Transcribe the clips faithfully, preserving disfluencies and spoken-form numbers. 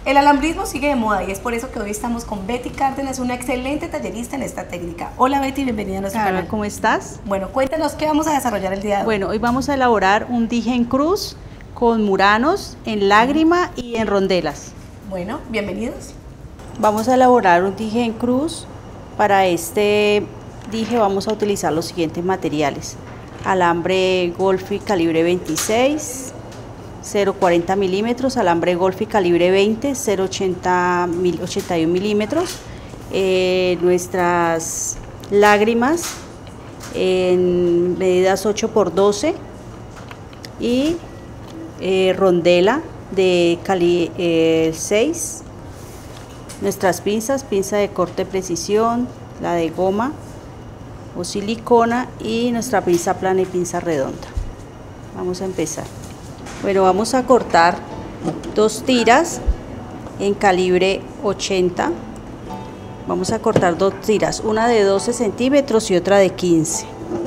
El alambrismo sigue de moda y es por eso que hoy estamos con Betty Cárdenas, una excelente tallerista en esta técnica. Hola Betty, bienvenida a nuestro Hola, canal. ¿cómo estás? Bueno, cuéntanos qué vamos a desarrollar el día de hoy. Bueno, hoy vamos a elaborar un dije en cruz con muranos, en lágrima y en rondelas. Bueno, bienvenidos. Vamos a elaborar un dije en cruz. Para este dije vamos a utilizar los siguientes materiales: alambre Golfi calibre veintiséis, cero punto cuarenta milímetros, alambre Golfi calibre veinte, cero punto ochenta y uno milímetros, eh, nuestras lágrimas en medidas ocho por doce y eh, rondela de cali eh, seis, nuestras pinzas, pinza de corte precisión, la de goma o silicona y nuestra pinza plana y pinza redonda. Vamos a empezar. Bueno, vamos a cortar dos tiras en calibre ochenta. Vamos a cortar dos tiras, una de doce centímetros y otra de quince.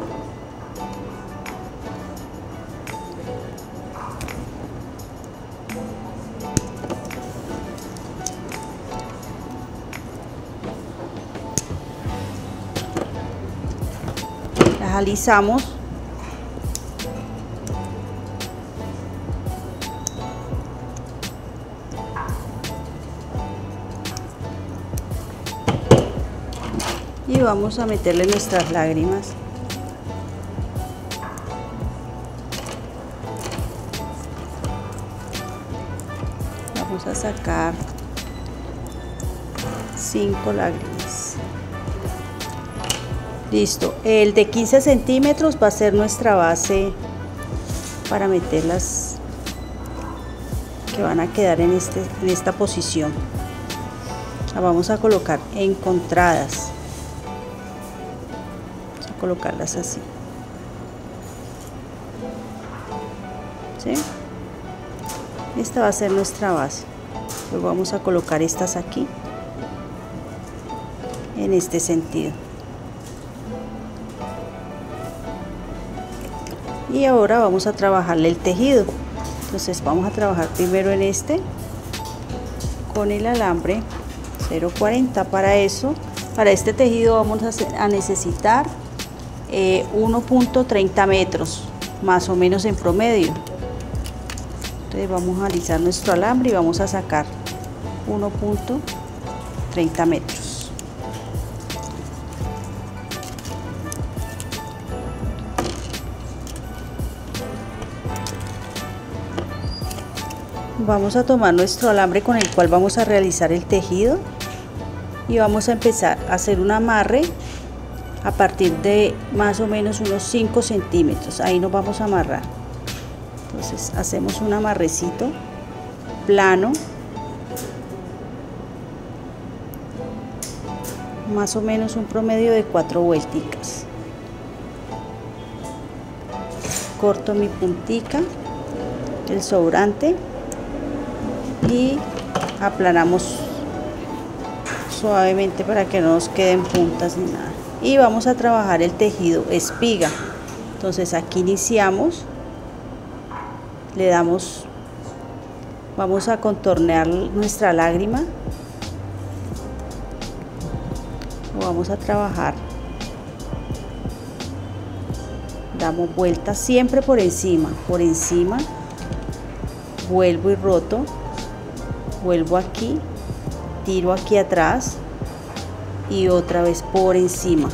Las alisamos. Y vamos a meterle nuestras lágrimas. Vamos a sacar cinco lágrimas. Listo. El de quince centímetros va a ser nuestra base para meterlas, que van a quedar en, este, en esta posición. La vamos a colocar encontradas. Colocarlas así, ¿sí? Esta va a ser nuestra base. Luego vamos a colocar estas aquí en este sentido. Y ahora vamos a trabajarle el tejido. Entonces vamos a trabajar primero en este con el alambre cero punto cuarenta. Para eso, para este tejido vamos a, hacer, a necesitar Eh, uno punto treinta metros más o menos en promedio. Entonces vamos a alisar nuestro alambre y vamos a sacar uno punto treinta metros. Vamos a tomar nuestro alambre con el cual vamos a realizar el tejido y vamos a empezar a hacer un amarre a partir de más o menos unos cinco centímetros. Ahí nos vamos a amarrar. Entonces hacemos un amarrecito plano, más o menos un promedio de cuatro vuelticas. Corto mi puntica, el sobrante, y aplanamos suavemente para que no nos queden puntas ni nada. Y vamos a trabajar el tejido espiga. Entonces aquí iniciamos, le damos, vamos a contornear nuestra lágrima, lo vamos a trabajar, damos vueltas siempre por encima, por encima, vuelvo y roto, vuelvo aquí, tiro aquí atrás y otra vez por encima.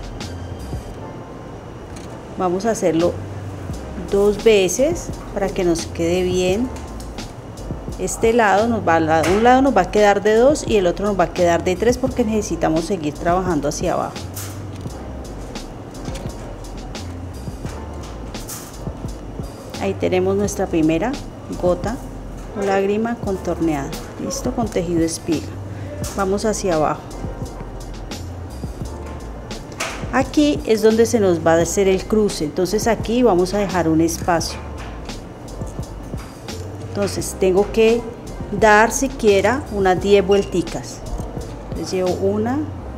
Vamos a hacerlo dos veces para que nos quede bien. Este lado nos va, un lado nos va a quedar de dos y el otro nos va a quedar de tres porque necesitamos seguir trabajando hacia abajo. Ahí tenemos nuestra primera gota o lágrima contorneada. Listo, con tejido espiga. Vamos hacia abajo. Aquí es donde se nos va a hacer el cruce, entonces aquí vamos a dejar un espacio. Entonces tengo que dar siquiera unas diez vuelticas. Entonces llevo una,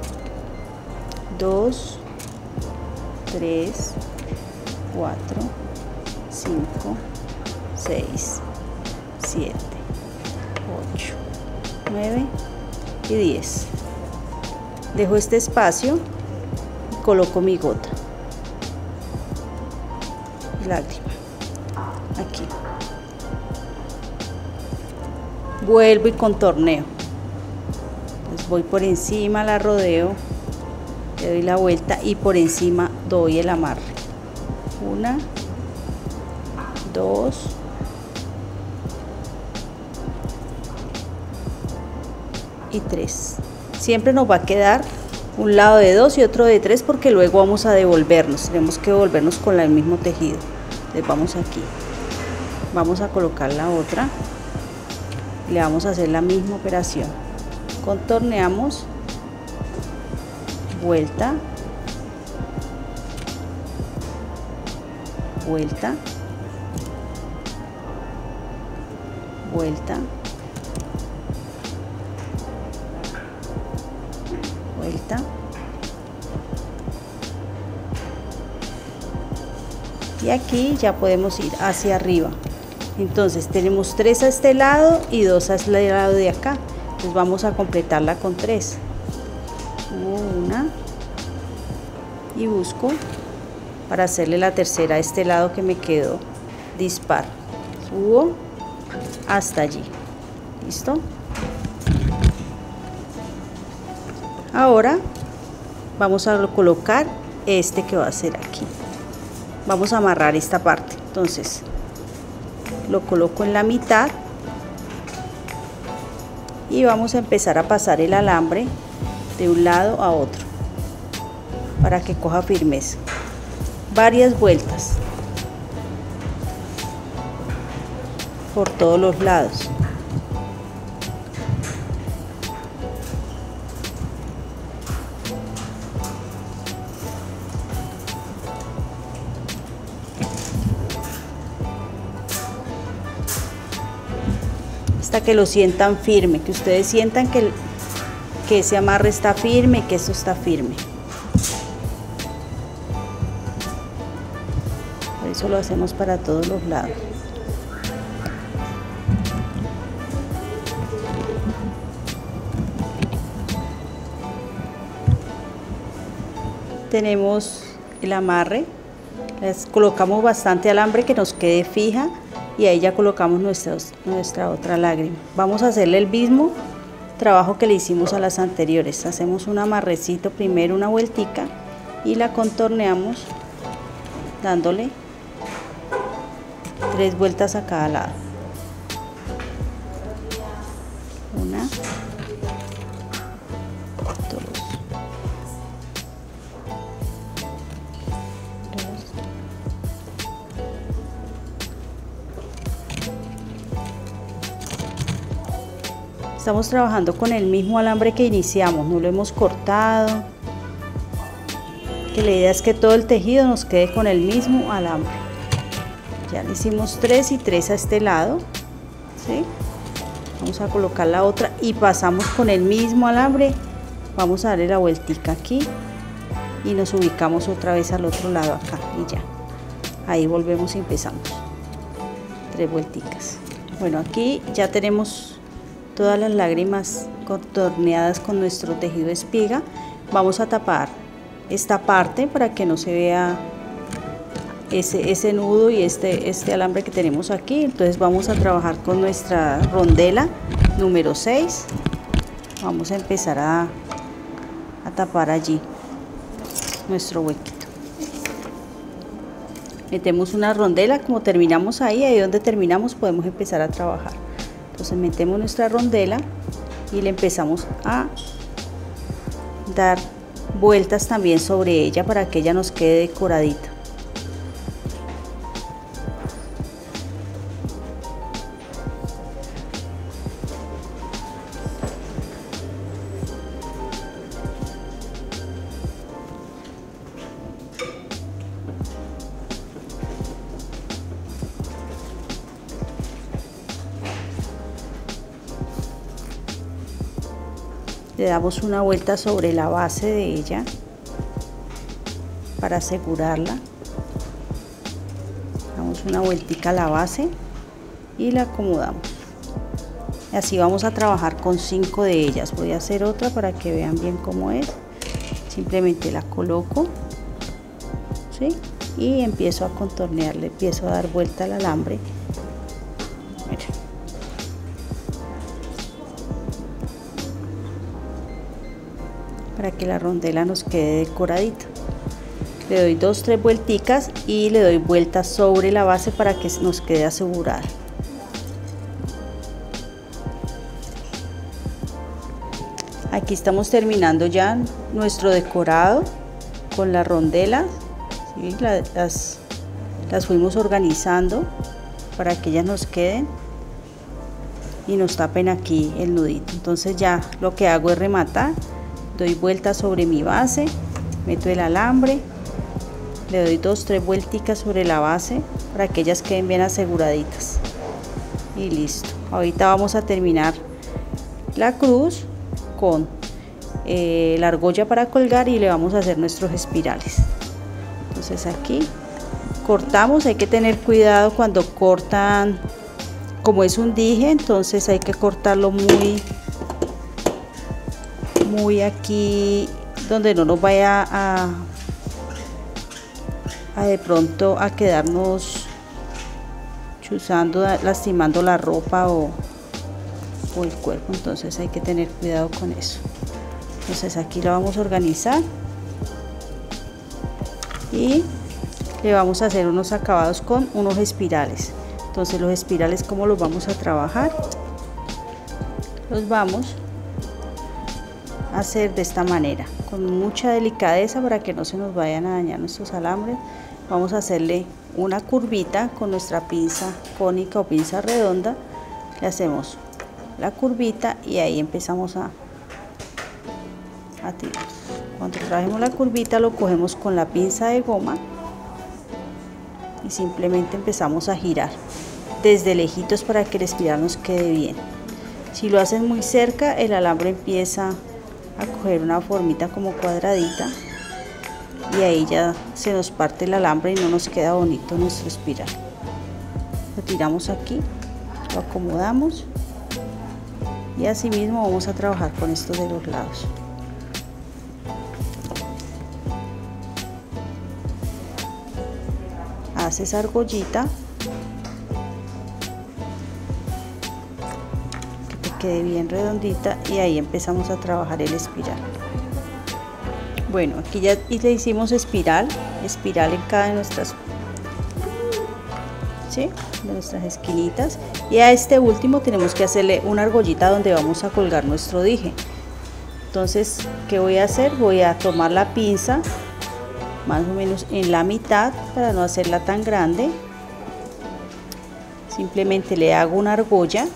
dos, tres, cuatro, cinco, seis, siete, ocho, nueve y diez. Dejo este espacio y coloco mi gota, lágrima, aquí. Vuelvo y contorneo. Entonces voy por encima, la rodeo, le doy la vuelta y por encima doy el amarre. Una, dos, y tres. Siempre nos va a quedar un lado de dos y otro de tres porque luego vamos a devolvernos, tenemos que devolvernos con el mismo tejido. Entonces vamos aquí, vamos a colocar la otra, le vamos a hacer la misma operación, contorneamos, vuelta, vuelta, vuelta, vuelta, y aquí ya podemos ir hacia arriba. Entonces tenemos tres a este lado y dos a este lado de acá, entonces vamos a completarla con tres. Una, y busco para hacerle la tercera a este lado que me quedó dispar, subo hasta allí. ¿Listo? Ahora vamos a colocar este que va a ser aquí. Vamos a amarrar esta parte, entonces lo coloco en la mitad y vamos a empezar a pasar el alambre de un lado a otro para que coja firmeza. Varias vueltas por todos los lados. Hasta que lo sientan firme, que ustedes sientan que, que ese amarre está firme, que esto está firme. Por eso lo hacemos para todos los lados. Tenemos el amarre, les colocamos bastante alambre que nos quede fija y ahí ya colocamos nuestros, nuestra otra lágrima. Vamos a hacerle el mismo trabajo que le hicimos a las anteriores. Hacemos un amarrecito primero, una vueltica, y la contorneamos dándole tres vueltas a cada lado. Una, dos, dos, estamos trabajando con el mismo alambre que iniciamos, no lo hemos cortado, que la idea es que todo el tejido nos quede con el mismo alambre. Ya le hicimos tres y tres a este lado, ¿sí? Vamos a colocar la otra y pasamos con el mismo alambre, vamos a darle la vueltica aquí y nos ubicamos otra vez al otro lado acá y ya, ahí volvemos y empezamos, tres vuelticas. Bueno, aquí ya tenemos todas las lágrimas contorneadas con nuestro tejido espiga. Vamos a tapar esta parte para que no se vea ese, ese nudo y este, este alambre que tenemos aquí. Entonces vamos a trabajar con nuestra rondela número seis. Vamos a empezar a, a tapar allí nuestro huequito. Metemos una rondela, como terminamos ahí, ahí donde terminamos podemos empezar a trabajar. Entonces metemos nuestra rondela y le empezamos a dar vueltas también sobre ella para que ella nos quede decoradita. Le damos una vuelta sobre la base de ella para asegurarla. Damos una vueltica a la base y la acomodamos. Así vamos a trabajar con cinco de ellas. Voy a hacer otra para que vean bien cómo es. Simplemente la coloco, ¿sí? Y empiezo a contornear, le empiezo a dar vuelta al alambre. Miren. Para que la rondela nos quede decoradita. Le doy dos, tres vuelticas y le doy vuelta sobre la base para que nos quede asegurada. Aquí estamos terminando ya nuestro decorado con la rondela, ¿sí? La, las, las fuimos organizando para que ellas nos queden y nos tapen aquí el nudito. Entonces ya lo que hago es rematar, doy vuelta sobre mi base, meto el alambre, le doy dos, tres vuelticas sobre la base para que ellas queden bien aseguraditas y listo. Ahorita vamos a terminar la cruz con eh, la argolla para colgar y le vamos a hacer nuestros espirales. Entonces aquí cortamos, hay que tener cuidado cuando cortan, como es un dije, entonces hay que cortarlo muy muy aquí donde no nos vaya a, a de pronto a quedarnos chuzando, lastimando la ropa o o el cuerpo, entonces hay que tener cuidado con eso. Entonces aquí lo vamos a organizar y le vamos a hacer unos acabados con unos espirales. Entonces los espirales, ¿cómo los vamos a trabajar? Los vamos a hacer de esta manera, con mucha delicadeza para que no se nos vayan a dañar nuestros alambres. Vamos a hacerle una curvita con nuestra pinza cónica o pinza redonda, le hacemos la curvita y ahí empezamos a, a tirar. Cuando trajemos la curvita lo cogemos con la pinza de goma y simplemente empezamos a girar desde lejitos para que el espiral nos quede bien. Si lo haces muy cerca, el alambre empieza a coger una formita como cuadradita y ahí ya se nos parte el alambre y no nos queda bonito nuestro espiral. Lo tiramos aquí, lo acomodamos y así mismo vamos a trabajar con estos de los lados. Haces argollita que te quede bien redondita y ahí empezamos a trabajar el espiral. Bueno, aquí ya le hicimos espiral, espiral en cada de nuestras, ¿sí? de nuestras esquinitas, y a este último tenemos que hacerle una argollita donde vamos a colgar nuestro dije. Entonces, ¿qué voy a hacer? Voy a tomar la pinza más o menos en la mitad para no hacerla tan grande. Simplemente le hago una argolla,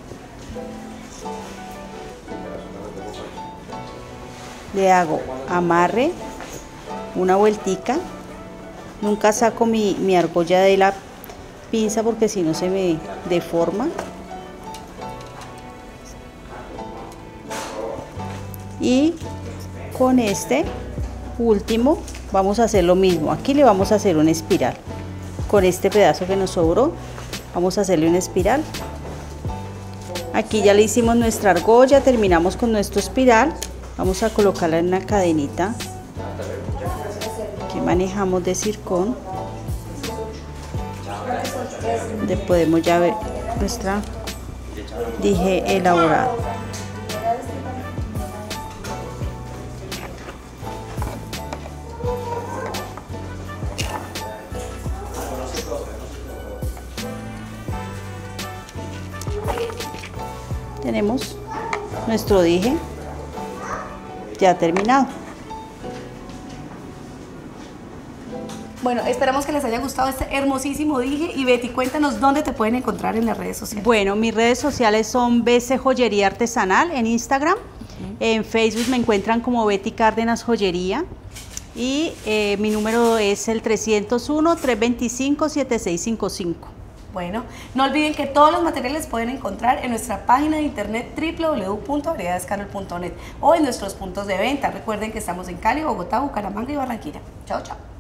le hago amarre, una vueltica. Nunca saco mi, mi argolla de la pinza porque si no se me deforma. Y con este último vamos a hacer lo mismo. Aquí le vamos a hacer una espiral. Con este pedazo que nos sobró vamos a hacerle una espiral. Aquí ya le hicimos nuestra argolla, terminamos con nuestro espiral. Vamos a colocarla en una cadenita que manejamos de zircón, donde podemos ya ver nuestra dije elaborado. Tenemos nuestro dije ya terminado. Bueno, esperamos que les haya gustado este hermosísimo dije. Y Betty, cuéntanos dónde te pueden encontrar en las redes sociales. Bueno, mis redes sociales son B C Joyería Artesanal en Instagram. Uh-huh. En Facebook me encuentran como Betty Cárdenas Joyería. Y eh, mi número es el trescientos uno, trescientos veinticinco, setenta y seis cincuenta y cinco. Bueno, no olviden que todos los materiales pueden encontrar en nuestra página de internet w w w punto variedades carol punto net o en nuestros puntos de venta. Recuerden que estamos en Cali, Bogotá, Bucaramanga y Barranquilla. Chao, chao.